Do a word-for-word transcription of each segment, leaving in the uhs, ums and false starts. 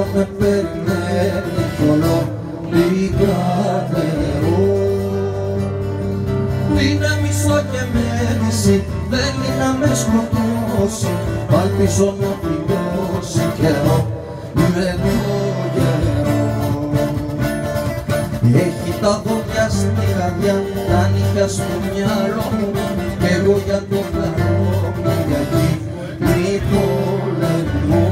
με περιμένει κι όλο λιγότερο. Είναι μισό και μένηση, θέλει να με σκοτώσει, πάλι πίσω να πληρώσει καιρό με το καιρό. Έχει τα δόντια στη καρδιά, τα νύχια στο μυαλό μου, κι εγώ για το χαρό για εκείνη πολεμώ.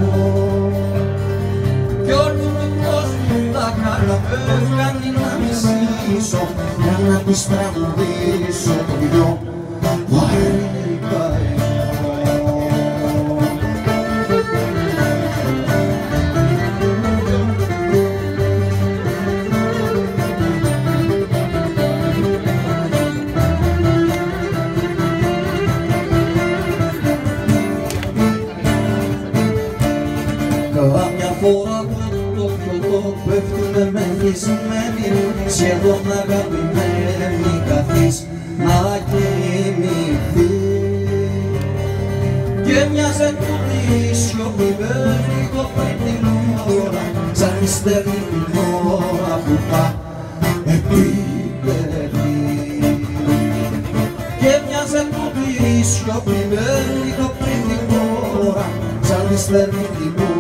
Κι όλου του κόσμου τα καλά με κάνει να μισήσω, για να της τραγουδήσω το δυο που αρήκα εγώ. Καμιά φορά που το πιωτό πέφτουνε μεθυσμένοι, σχεδόν αγαπημένοι, καθείς να κοιμηθεί. Και μοιάζε τούτη η σιωπή λίγο πριν την ώρα, σαν η στερνή την ώρα που θα επιτεθεί. Και μοιάζε τούτη η σιωπή λίγο πριν την ώρα, σαν η στερνή την ώρα